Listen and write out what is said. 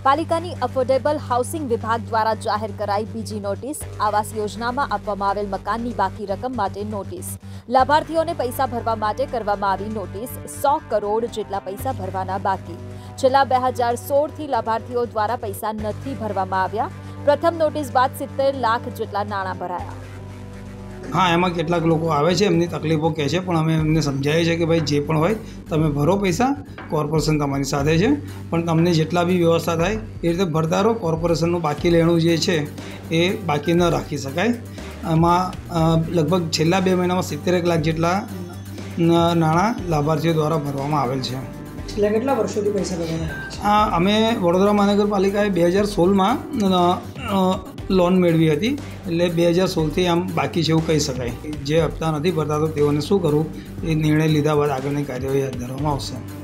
પાલિકાની affordable housing વિભાગ દ્વારા જાહેર કરાઈ બીજી નોટિસ। આવાસ યોજનામાં આપવામાં આવેલ મકાનની બાકી રકમ માટે નોટિસ। લાભાર્થીઓને પૈસા ભરવા માટે કરવામાં આવી નોટિસ। 100 કરોડ જેટલા પૈસા ભરવાના બાકી। છેલ્લા 2016 થી લાભાર્થીઓ દ્વારા પૈસા નથી ભરવામાં આવ્યા। પ્રથમ નોટિસ બાદ 70 લાખ જેટલા નાણાં ભરાયા। हाँ, एम કેટલાક લોકો આવે છે, એમની તકલીફો કહે છે, પણ અમે એમને સમજાવીએ છીએ કે ભાई જે પણ હોય તમે ભરો પૈસા, કોર્પોરેશન તમારી સાથે છે, પણ તમને જેટલા બી વ્યવસ્થા થાય એ રીતે ભરતા રહો। કોર્પોરેશનનું બાકી લેણું જે છે એ બાકી ન રાખી શકાય। એમાં લગભગ છેલ્લા 2 મહિનામાં 71 લાખ જેટલા નાણાં લાભાર્થીઓ દ્વારા ભરવામાં આવેલ છે। છેલ્લા કેટલા વર્ષોથી પૈસા ભરવાના? અમે વડોદરા મહાનગરપાલિકાએ 2016માં લોન મેળવી હતી, એટલે 2016થી આમ બાકી છે એવું કહી શકાય। જે હપ્તા નથી ભરતા તો તેઓને શું કરવું એ નિર્ણય લીધા બાદ આગળની કાર્યવાહી હાથ ધરવામાં આવશે।